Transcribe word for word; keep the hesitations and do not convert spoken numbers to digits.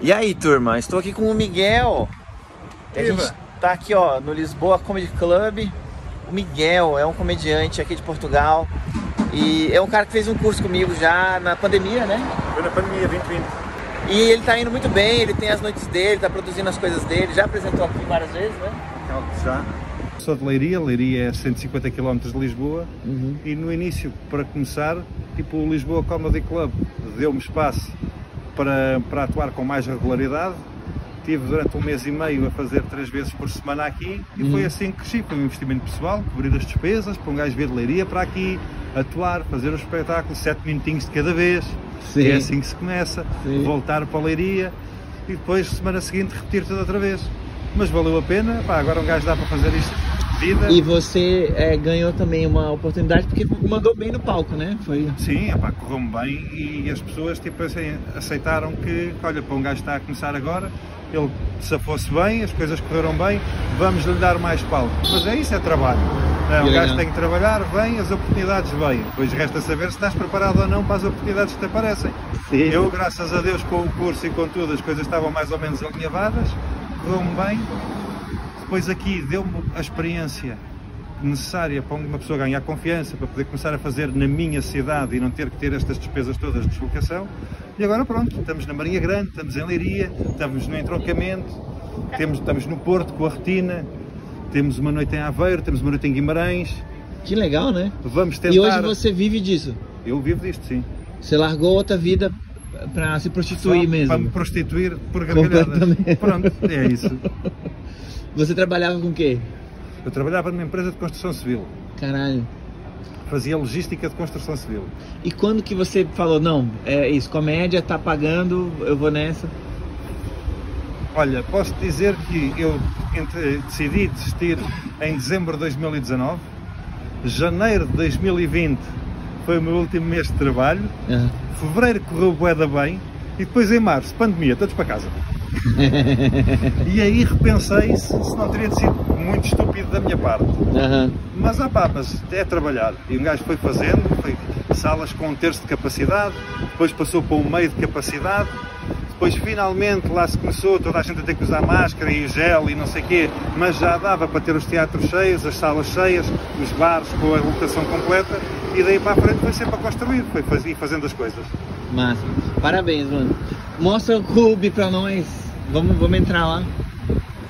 E aí, turma, estou aqui com o Miguel. A gente tá aqui, ó, no Lisboa Comedy Club. O Miguel é um comediante aqui de Portugal e é um cara que fez um curso comigo já na pandemia, né? Foi na pandemia, vinte e vinte. E ele tá indo muito bem, ele tem as noites dele, tá produzindo as coisas dele, já apresentou aqui várias vezes, né? Já. Sou de Leiria, Leiria é cento e cinquenta quilómetros de Lisboa. Uhum. E no início, para começar, tipo o Lisboa Comedy Club deu-me espaço para, para atuar com mais regularidade. Estive durante um mês e meio a fazer três vezes por semana aqui e uhum. foi assim que cresci, foi um investimento pessoal, cobrir as despesas, para um gajo vir de Leiria para aqui, atuar, fazer o espetáculo, sete minutinhos de cada vez. Sim. É assim que se começa, Sim. voltar para a Leiria e depois, semana seguinte, repetir tudo outra vez. Mas valeu a pena, pá, agora um gajo dá para fazer isto de vida. E você é, ganhou também uma oportunidade porque mandou bem no palco, né? Foi... Sim, pá, correu-me bem e as pessoas tipo, assim, aceitaram que, olha, para um gajo está a começar agora, ele se fosse bem, as coisas correram bem, vamos lhe dar mais palco. Mas é isso, é trabalho. É, um gajo tem que trabalhar, vem, as oportunidades vêm. Depois resta saber se estás preparado ou não para as oportunidades que te aparecem. Sim. Eu, graças a Deus, com o curso e com tudo, as coisas estavam mais ou menos alinhavadas, correu-me bem. Depois aqui deu-me a experiência necessária para uma pessoa ganhar confiança, para poder começar a fazer na minha cidade e não ter que ter estas despesas todas de deslocação. E agora pronto, estamos na Marinha Grande, estamos em Leiria, estamos no entroncamento, temos, estamos no Porto com a Retina, temos uma noite em Aveiro, temos uma noite em Guimarães. Que legal, né? Vamos tentar... E hoje você vive disso? Eu vivo disto, sim. Você largou outra vida para se prostituir Só mesmo? Para me prostituir por gargalhadas. Pronto, é isso. Você trabalhava com o quê? Eu trabalhava numa empresa de construção civil. Caralho. Fazia logística de construção civil. E quando que você falou, não, é isso, comédia tá pagando, eu vou nessa? Olha, posso dizer que eu entre, decidi desistir em dezembro de dois mil e dezanove, janeiro de dois mil e vinte foi o meu último mês de trabalho, uhum. fevereiro correu bué da bem e depois em março, pandemia, todos para casa. E aí repensei se, se não teria sido muito estúpido da minha parte. Uhum. Mas ah pá, mas é trabalhar. E um gajo foi fazendo, foi salas com um terço de capacidade, depois passou para um meio de capacidade, depois finalmente lá se começou, toda a gente a ter que usar máscara e gel e não sei o quê, mas já dava para ter os teatros cheios, as salas cheias, os bares com a lotação completa, e daí para a frente foi sempre a construir, foi fazer, fazendo as coisas. Massa. Parabéns, mano. Mostra o clube para nós. Vamos, vamos entrar lá.